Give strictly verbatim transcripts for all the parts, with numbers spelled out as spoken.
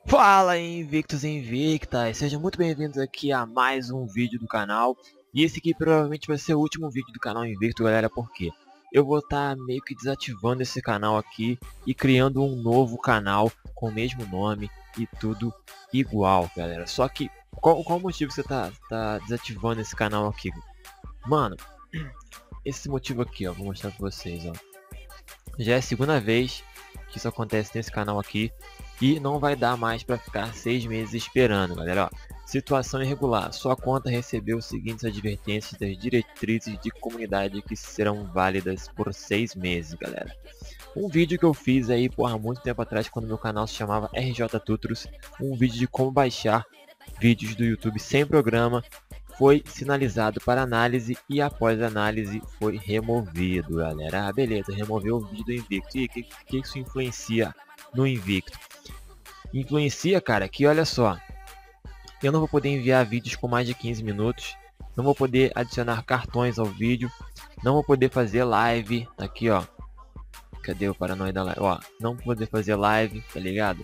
Fala Invictus e Invictas, sejam muito bem-vindos aqui a mais um vídeo do canal. E esse aqui provavelmente vai ser o último vídeo do canal Invictus, galera, porque eu vou estar tá meio que desativando esse canal aqui e criando um novo canal com o mesmo nome e tudo igual, galera. Só que, qual, qual o motivo que você tá, tá desativando esse canal aqui? Mano, esse motivo aqui, ó, vou mostrar pra vocês, ó. Já é a segunda vez que isso acontece nesse canal aqui. E não vai dar mais para ficar seis meses esperando, galera. Ó, situação irregular. Sua conta recebeu os seguintes advertências das diretrizes de comunidade que serão válidas por seis meses, galera. Um vídeo que eu fiz aí por muito tempo atrás, quando meu canal se chamava R J Tutros, um vídeo de como baixar vídeos do YouTube sem programa, foi sinalizado para análise e após análise foi removido, galera. Ah, beleza, removeu o vídeo do Invicto. E o que, que isso influencia no Invicto? Influencia, cara, que olha só, eu não vou poder enviar vídeos com mais de quinze minutos, não vou poder adicionar cartões ao vídeo, não vou poder fazer live, aqui ó, cadê o paranoia da live, ó, não vou poder fazer live, tá ligado?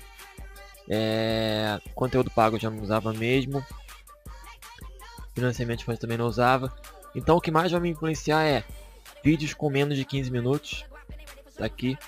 É... conteúdo pago eu já não usava mesmo, financiamento de fãs também não usava, então o que mais vai me influenciar é vídeos com menos de quinze minutos, tá aqui,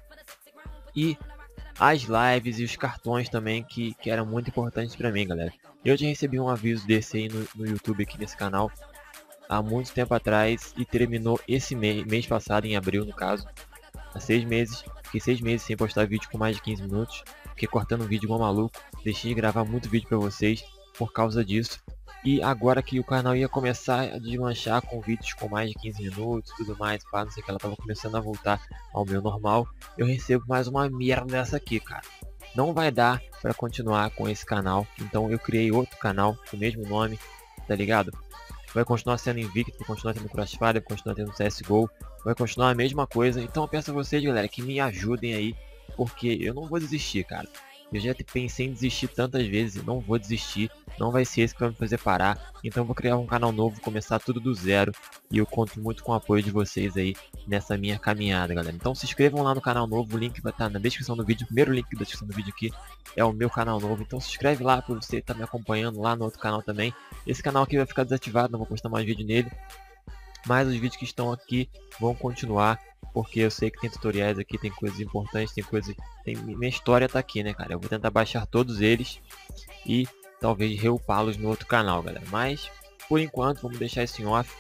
e as lives e os cartões também, que, que eram muito importantes para mim, galera. Eu já recebi um aviso desse aí no, no YouTube, aqui nesse canal, há muito tempo atrás, e terminou esse mês, mês passado, em abril no caso, há seis meses. Fiquei seis meses sem postar vídeo com mais de quinze minutos, fiquei cortando vídeo igual maluco, deixei de gravar muito vídeo para vocês por causa disso. E agora que o canal ia começar a deslanchar com vídeos com mais de quinze minutos, tudo mais, pá, não sei o que, ela tava começando a voltar ao meu normal, eu recebo mais uma merda dessa aqui, cara. Não vai dar pra continuar com esse canal, então eu criei outro canal com o mesmo nome, tá ligado? Vai continuar sendo Invicto, vai continuar tendo Crossfire, vai continuar tendo C S G O, vai continuar a mesma coisa. Então eu peço a vocês, galera, que me ajudem aí, porque eu não vou desistir, cara. Eu já pensei em desistir tantas vezes, não vou desistir, não vai ser esse que vai me fazer parar. Então eu vou criar um canal novo, começar tudo do zero, e eu conto muito com o apoio de vocês aí nessa minha caminhada, galera. Então se inscrevam lá no canal novo, o link vai estar na descrição do vídeo. O primeiro link da descrição do vídeo aqui é o meu canal novo, então se inscreve lá para você estar me acompanhando lá no outro canal também. Esse canal aqui vai ficar desativado, não vou postar mais vídeo nele, mas os vídeos que estão aqui vão continuar, porque eu sei que tem tutoriais aqui, tem coisas importantes, tem coisas... Tem... Minha história tá aqui, né, cara? Eu vou tentar baixar todos eles e talvez reupá-los no outro canal, galera. Mas, por enquanto, vamos deixar isso em off.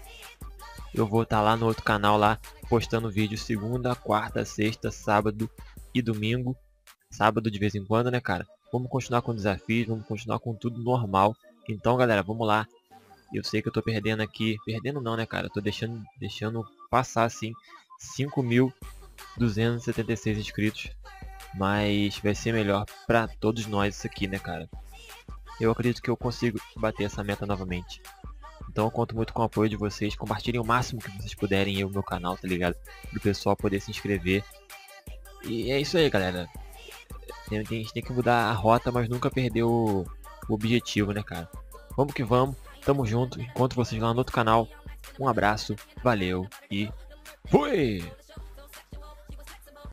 Eu vou estar lá no outro canal, lá, postando vídeo segunda, quarta, sexta, sábado e domingo. Sábado de vez em quando, né, cara? Vamos continuar com desafios, vamos continuar com tudo normal. Então, galera, vamos lá. Eu sei que eu tô perdendo aqui, perdendo não, né, cara? Eu tô deixando, deixando passar, assim, cinco mil duzentos e setenta e seis inscritos. Mas vai ser melhor pra todos nós isso aqui, né, cara? Eu acredito que eu consigo bater essa meta novamente. Então eu conto muito com o apoio de vocês. Compartilhem o máximo que vocês puderem aí o meu canal, tá ligado? Pro pessoal poder se inscrever. E é isso aí, galera. Tem, tem, a gente tem que mudar a rota, mas nunca perder o, o objetivo, né, cara? Vamos que vamos. Tamo junto, encontro vocês lá no outro canal. Um abraço, valeu e fui!